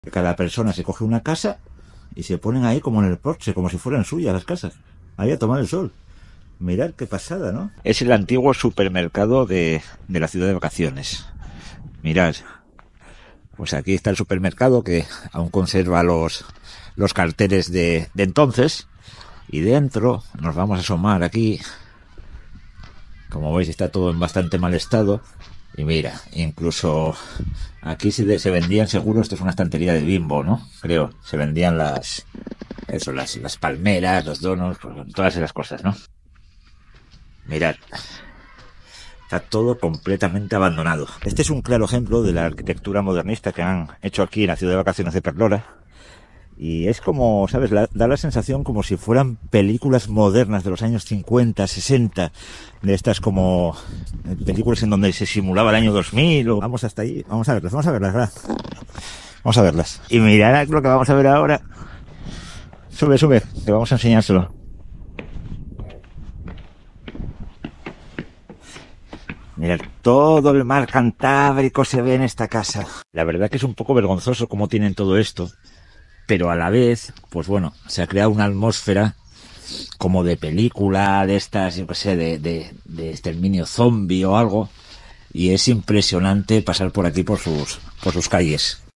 Cada persona se coge una casa y se ponen ahí como en el porche, como si fueran suyas las casas, ahí a tomar el sol. Mirad qué pasada, ¿no? Es el antiguo supermercado de la ciudad de vacaciones. Mirad, pues aquí está el supermercado que aún conserva los carteles de entonces. Y dentro nos vamos a asomar aquí. Como veis está todo en bastante mal estado. Y mira, incluso aquí se vendían, seguro, esto es una estantería de Bimbo, ¿no? Creo, se vendían las palmeras, los donos, todas esas cosas, ¿no? Mirad, está todo completamente abandonado. Este es un claro ejemplo de la arquitectura modernista que han hecho aquí en la ciudad de vacaciones de Perlora. Y es como, ¿sabes? Da la sensación como si fueran películas modernas de los años 50, 60, de estas como películas en donde se simulaba el año 2000. Vamos hasta ahí, vamos a verlas, ¿verdad? Vamos a verlas. Y mirad lo que vamos a ver ahora. Sube, que vamos a enseñárselo. Mirad, todo el mar Cantábrico se ve en esta casa. La verdad que es un poco vergonzoso cómo tienen todo esto. Pero a la vez, pues bueno, se ha creado una atmósfera como de película, de estas, yo qué sé, de exterminio zombie o algo. Y es impresionante pasar por aquí, por sus calles.